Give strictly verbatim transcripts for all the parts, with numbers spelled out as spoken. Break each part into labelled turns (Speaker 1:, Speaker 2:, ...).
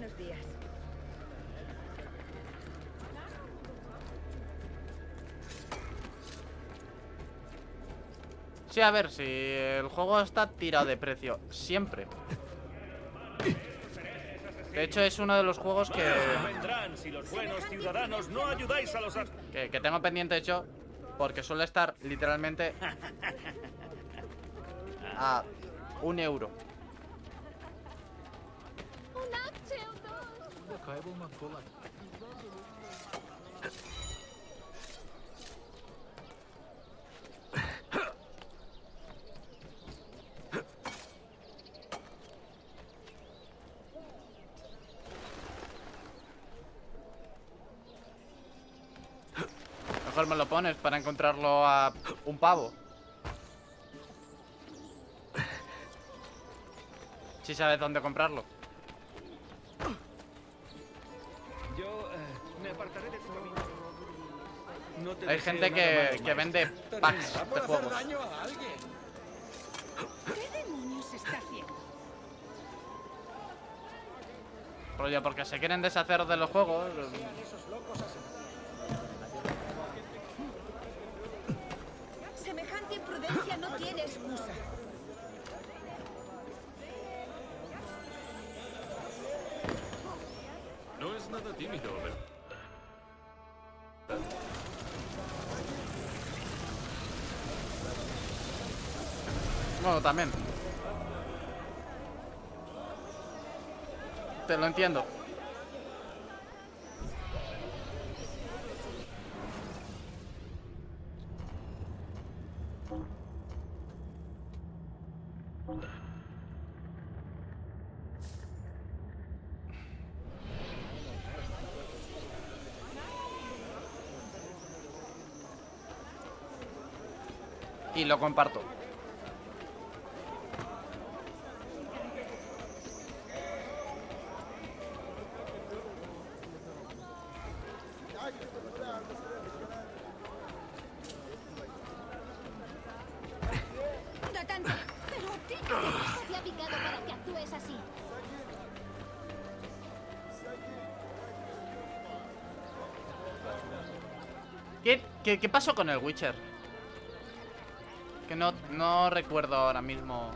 Speaker 1: Buenos días.
Speaker 2: Sí, a ver, si el juego está tirado de precio siempre. De hecho, es uno de los juegos que...
Speaker 3: vendrán si los buenos ciudadanos no ayudáis a los...
Speaker 2: Que, que tengo pendiente hecho, porque suele estar literalmente a un euro. Mejor me lo pones para encontrarlo a un pavo. Si sabes dónde comprarlo.
Speaker 3: Yo eh, me apartaré de tu camino. No te
Speaker 2: Hay
Speaker 3: deseo
Speaker 2: gente
Speaker 3: nada
Speaker 2: que,
Speaker 3: malo,
Speaker 2: que vende packs de juegos.
Speaker 1: ¿Qué demonios se está haciendo?
Speaker 2: Rollo, porque se quieren deshacer de los juegos.
Speaker 1: Semejante imprudencia no tiene excusa.
Speaker 4: No es nada tímido, ¿verdad?
Speaker 2: Bueno, también. Te lo entiendo. Y lo comparto.
Speaker 5: Tratante, pero ¿qué te ha picado para que actúes así?
Speaker 2: ¿Qué, qué, qué pasó con el Witcher? Que no, no recuerdo ahora mismo.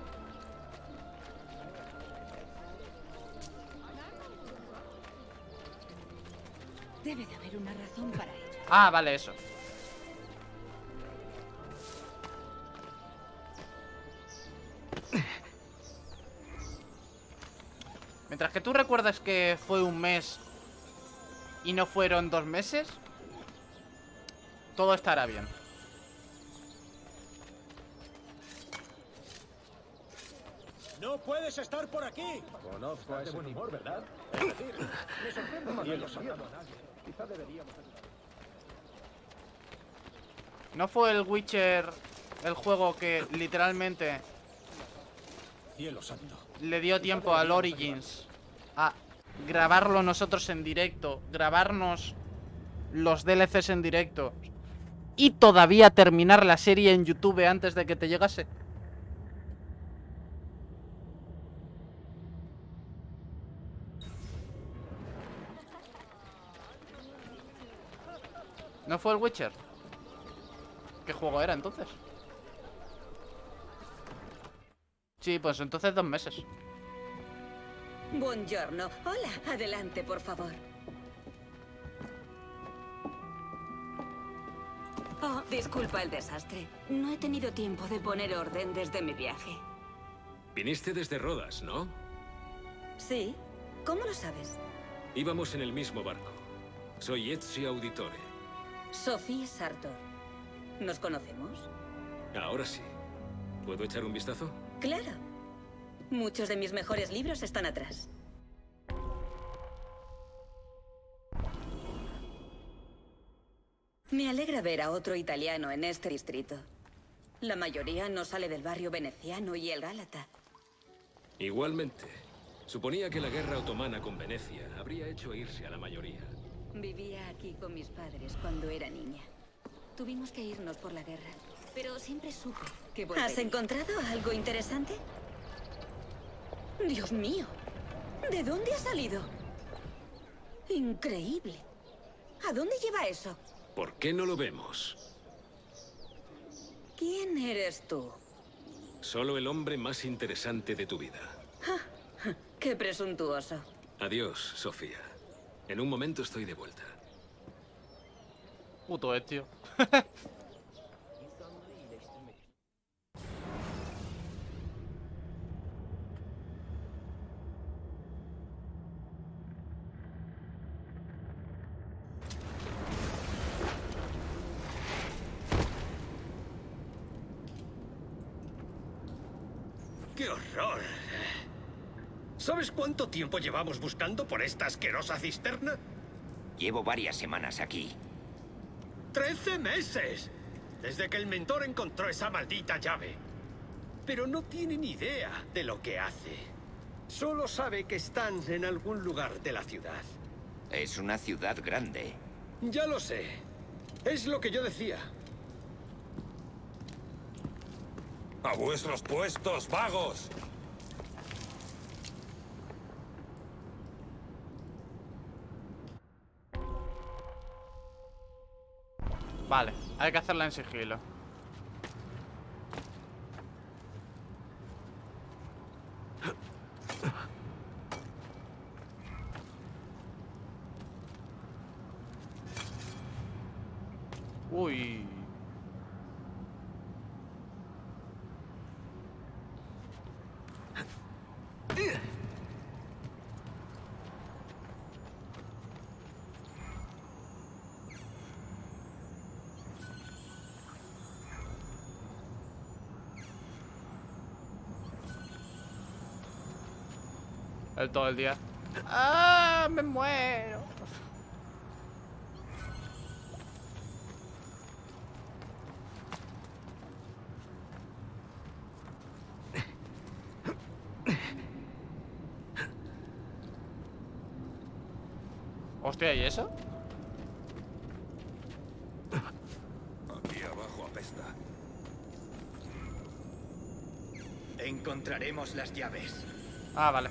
Speaker 1: Debe de haber una razón para ello.
Speaker 2: Ah, vale, eso. Mientras que tú recuerdas que fue un mes y no fueron dos meses, todo estará bien.
Speaker 3: No puedes estar por aquí. Conozco a ese buen humor, ¿verdad? Es decir, me sorprende que lo sabíamos. Quizá deberíamos...
Speaker 2: ¿No fue el Witcher el juego que literalmente
Speaker 3: Cielo santo.
Speaker 2: le dio tiempo al Origins a grabarlo nosotros en directo, grabarnos los D L Cs en directo y todavía terminar la serie en YouTube antes de que te llegase? ¿No fue el Witcher? ¿Qué juego era entonces? Sí, pues entonces dos meses.
Speaker 1: Buongiorno. Hola, adelante, por favor. Oh, disculpa el desastre. No he tenido tiempo de poner orden desde mi viaje.
Speaker 4: Viniste desde Rodas, ¿no?
Speaker 1: ¿Sí? ¿Cómo lo sabes?
Speaker 4: Íbamos en el mismo barco. Soy Ezio Auditore.
Speaker 1: Sophie Sartor. ¿Nos conocemos?
Speaker 4: Ahora sí. ¿Puedo echar un vistazo?
Speaker 1: Claro. Muchos de mis mejores libros están atrás. Me alegra ver a otro italiano en este distrito. La mayoría no sale del barrio veneciano y el Gálata.
Speaker 4: Igualmente. Suponía que la guerra otomana con Venecia habría hecho irse a la mayoría.
Speaker 1: Vivía aquí con mis padres cuando era niña. Tuvimos que irnos por la guerra, pero siempre supe que volvería. ¿Has encontrado algo interesante? Dios mío, ¿De dónde ha salido? Increíble. ¿A dónde lleva eso?
Speaker 4: ¿Por qué no lo vemos?
Speaker 1: ¿Quién eres tú?
Speaker 4: Solo el hombre más interesante de tu vida.
Speaker 1: Qué presuntuoso.
Speaker 4: Adiós, Sofía. En un momento estoy de vuelta.
Speaker 2: Puto eh, tío.
Speaker 3: ¡Qué horror! ¿Sabes cuánto tiempo llevamos buscando por esta asquerosa cisterna?
Speaker 6: Llevo varias semanas aquí.
Speaker 3: ¡Trece meses! Desde que el mentor encontró esa maldita llave. Pero no tiene ni idea de lo que hace. Solo sabe que están en algún lugar de la ciudad.
Speaker 6: Es una ciudad grande.
Speaker 3: Ya lo sé. Es lo que yo decía.
Speaker 7: ¡A vuestros puestos, vagos!
Speaker 2: Vale, hay que hacerla en sigilo. Uy. El todo el día. ¡Ah! ¡Me muero! Hostia, ¿y eso?
Speaker 7: Aquí abajo apesta.
Speaker 3: Encontraremos las llaves.
Speaker 2: Ah, vale.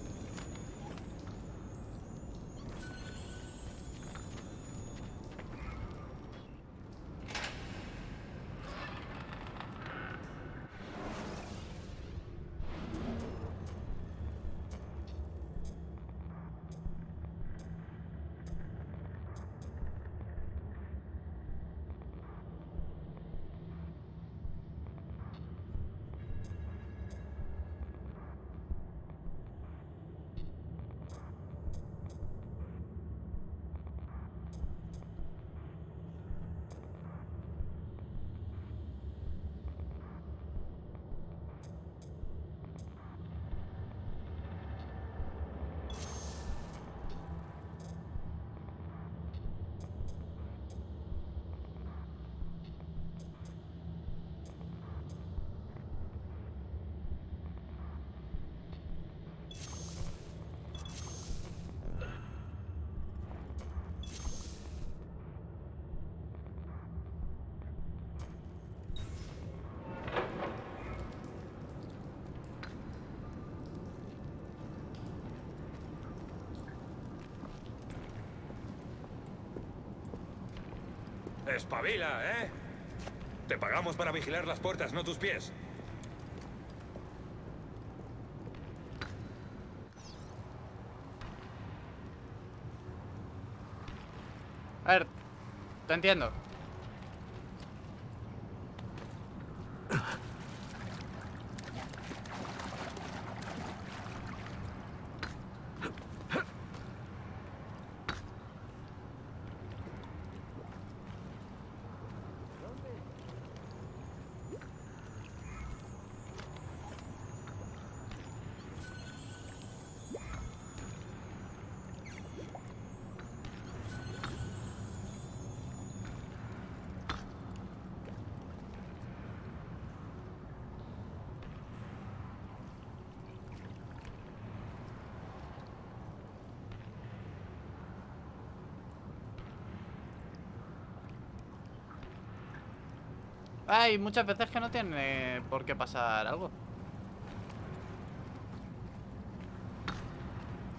Speaker 7: ¡Espabila, eh! Te pagamos para vigilar las puertas, no tus pies.
Speaker 2: A ver, te entiendo. Hay muchas veces que no tiene por qué pasar algo.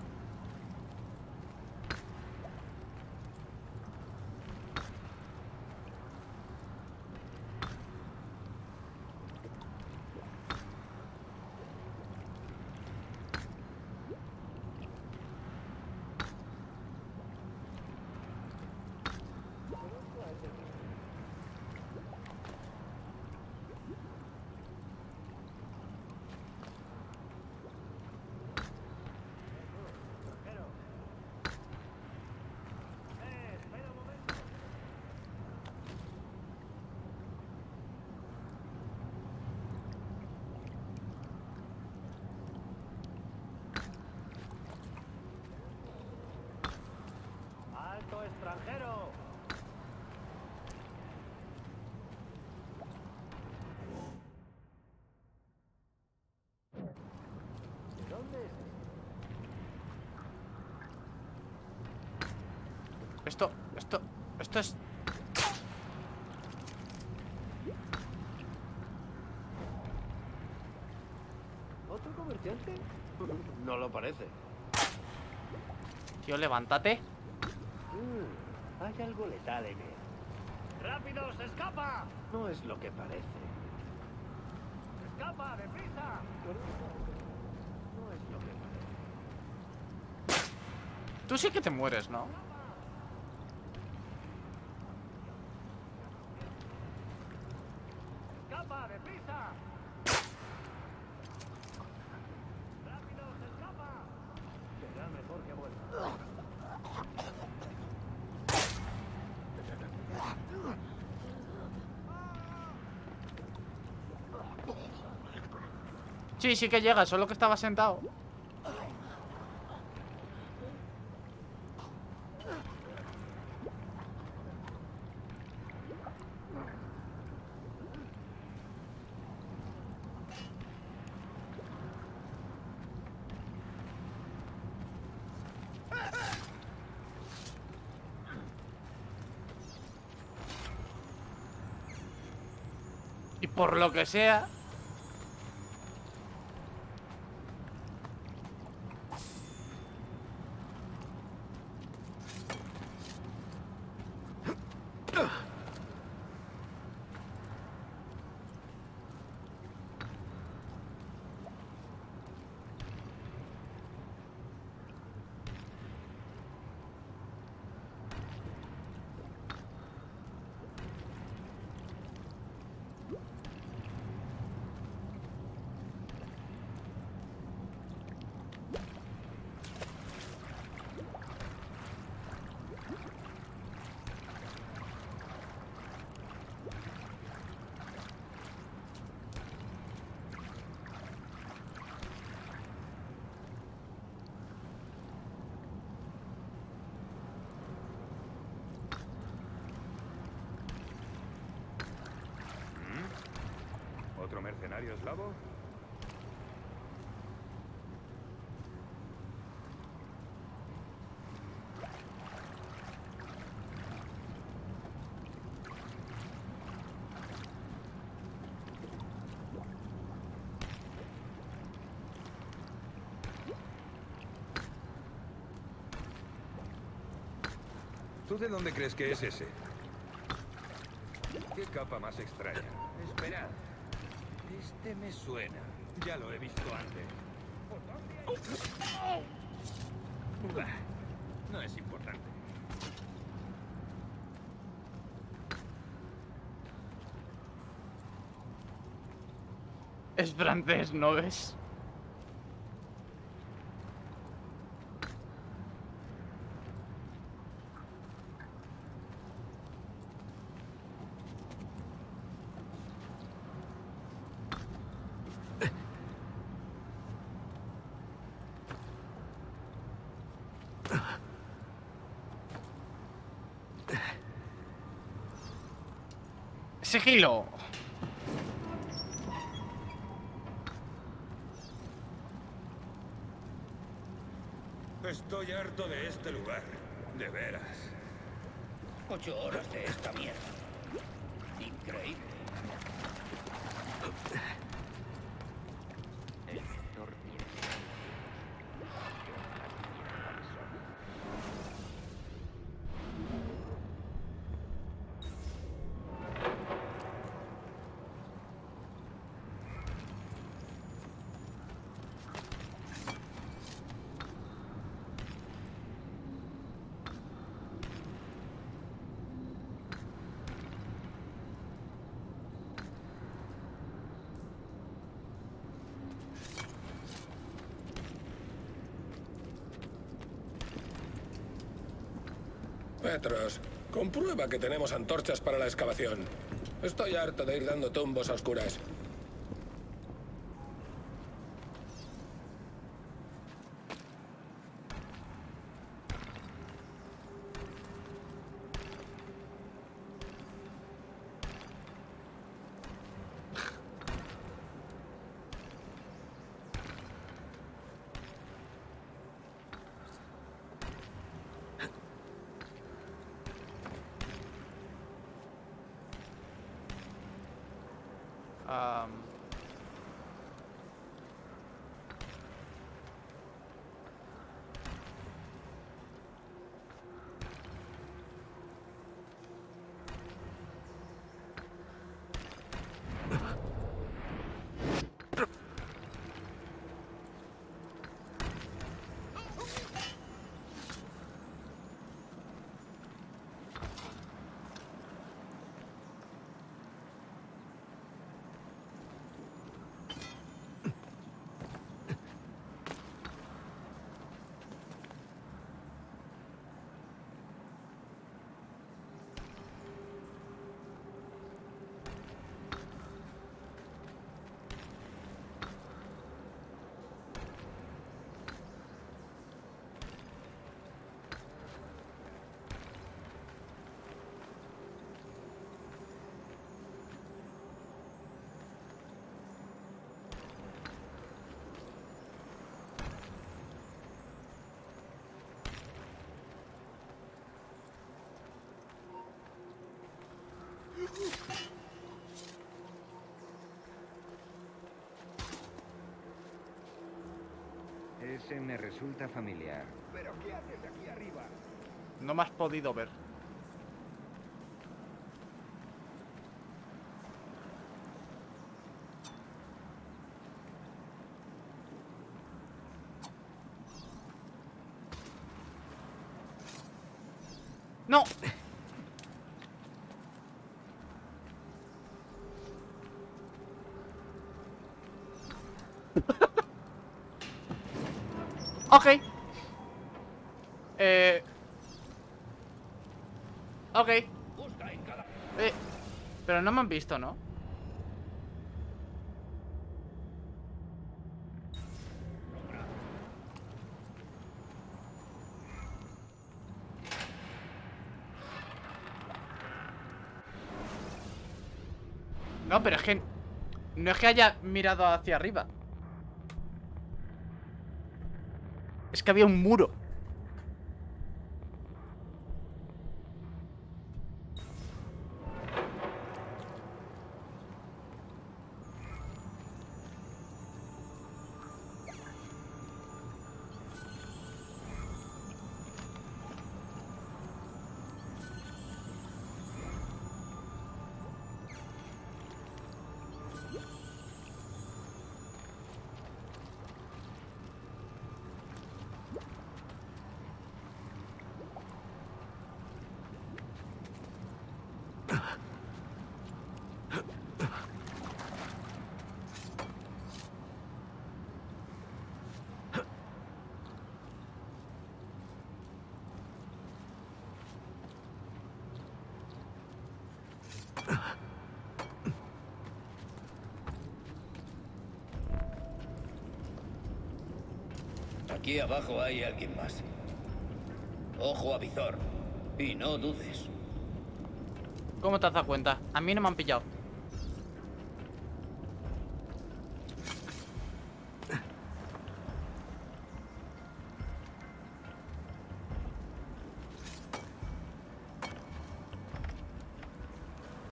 Speaker 3: granjero! ¿De dónde es?
Speaker 2: Esto, esto, esto es...
Speaker 3: ¿Otro comerciante? No lo parece.
Speaker 2: Tío, levántate.
Speaker 3: Mm, hay algo letal en él. ¡Rápido, se escapa! No es lo que parece. ¡Escapa, deprisa! No es lo que parece.
Speaker 2: Tú sí que te mueres, ¿no?
Speaker 3: ¡Escapa, deprisa! ¡Rápido, se escapa! Será mejor que vuelva.
Speaker 2: Sí, sí que llega, solo que estaba sentado. Y por lo que sea...
Speaker 7: ¿Otro mercenario eslavo? ¿Tú de dónde crees que es ese? ¿Qué capa más extraña? Esperad. Este me suena. Ya lo he visto antes. Bah, no es importante.
Speaker 2: Es francés, ¿no ves? Sigilo.
Speaker 7: Estoy harto de este lugar. De veras.
Speaker 6: Ocho horas de esta mierda. Increíble.
Speaker 8: Petros, comprueba que tenemos antorchas para la excavación. Estoy harto de ir dando tumbos a oscuras.
Speaker 2: Um...
Speaker 7: Ese me resulta familiar.
Speaker 6: ¿Pero qué haces aquí arriba?
Speaker 2: No me has podido ver. ¡No! Ok. Eh... Ok. Eh... Pero no me han visto, ¿no? No, pero es que... No es que haya mirado hacia arriba. Es que había un muro.
Speaker 6: Aquí abajo hay alguien más. Ojo a visor. Y no dudes.
Speaker 2: ¿Cómo te has dado cuenta? A mí no me han pillado.